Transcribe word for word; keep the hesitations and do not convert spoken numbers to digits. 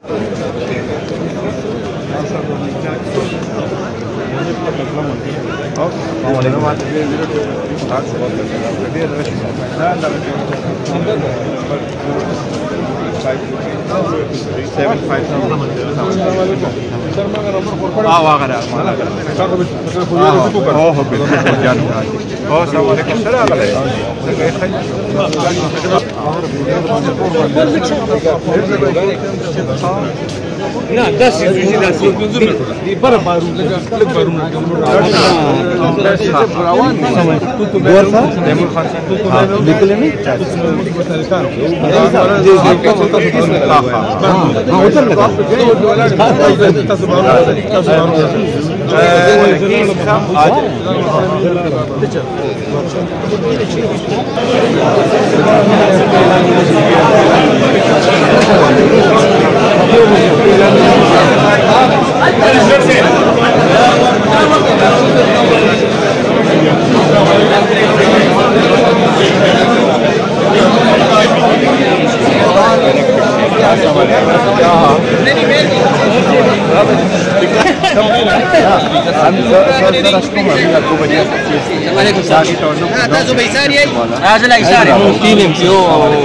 نه داسې دې داسې دې بره بارو لږ بارونه روان ګور صاحب تیمور خان صاحب لیکل نه ها وصل لك تاسو بارو تاسو Ada Zubaisari. Ah, Zubaisari. Tiene